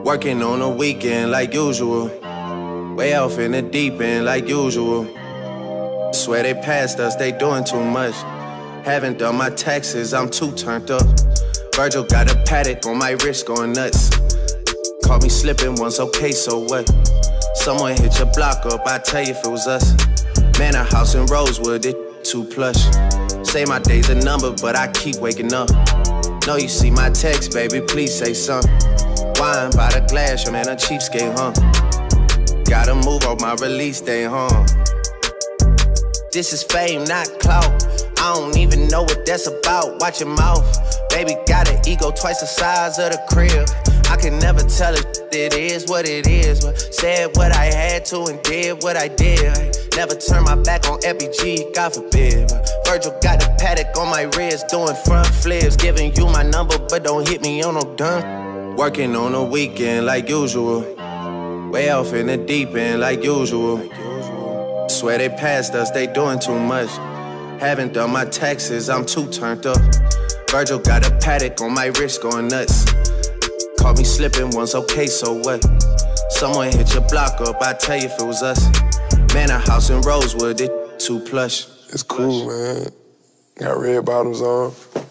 Working on the weekend like usual. Way off in the deep end like usual. Swear they passed us, they doing too much. Haven't done my taxes, I'm too turned up. Virgil got a paddock on my wrist going nuts. Caught me slipping once, okay, so what? Someone hit your block up, I tell you if it was us. Man, a house in Rosewood, it too plush. Say my day's a number, but I keep waking up. Know you see my text, baby, please say something. Wine by the glass, your man a cheapskate, huh? Gotta move on my release day, huh? This is fame, not clout. I don't even know what that's about. Watch your mouth. Baby got an ego twice the size of the crib. I can never tell it is what it is, but said what I had to and did what I did. Never turn my back on FBG, God forbid. Virgil got the paddock on my wrist, doing front flips, giving you my number, but don't hit me on no done. Working on the weekend like usual. Way off in the deep end like usual. Swear they passed us, they doing too much. Haven't done my taxes, I'm too turned up. Virgil got a paddock on my wrist going nuts. Caught me slipping once, okay, so what? Someone hit your block up, I tell you if it was us. Man, a house in Rosewood, it too plush. It's cool, man. Got red bottoms on.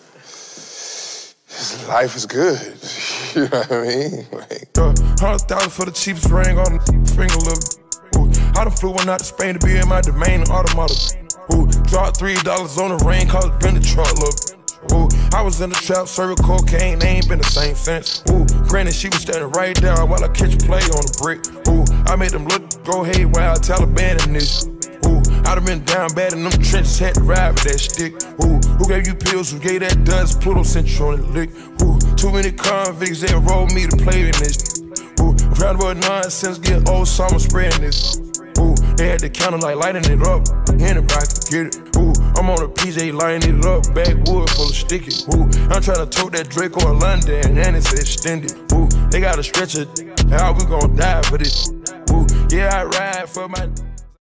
Life is good. You know what I mean? Like, 100,000 for the cheapest ring on the finger, look. Ooh, I done flew one out to Spain to be in my domain, automata. Ooh, dropped $3 on the ring, cause it been the truck, look. Ooh, I was in the trap, serving cocaine, they ain't been the same since. Ooh, granted, she was standing right there while I catch a play on the brick. Ooh, I made them look, go haywire, Taliban in this. Ooh, I done been down bad in them trenches, had to ride with that stick. Ooh, who gave you pills, who gave that dust, Pluto sent you on the lick. Ooh, too many convicts, they enrolled me to play in this. Ooh, round about nonsense, get old summer spreading this. Ooh, they had the counter like lighting it up, anybody could get it. Ooh, I'm on a PJ lighting it up, backwood full of sticky. Ooh, I'm trying to tote that Draco in London, and it's extended. Ooh, they got a stretcher, how we gon' die for this? Ooh, yeah, I ride for my...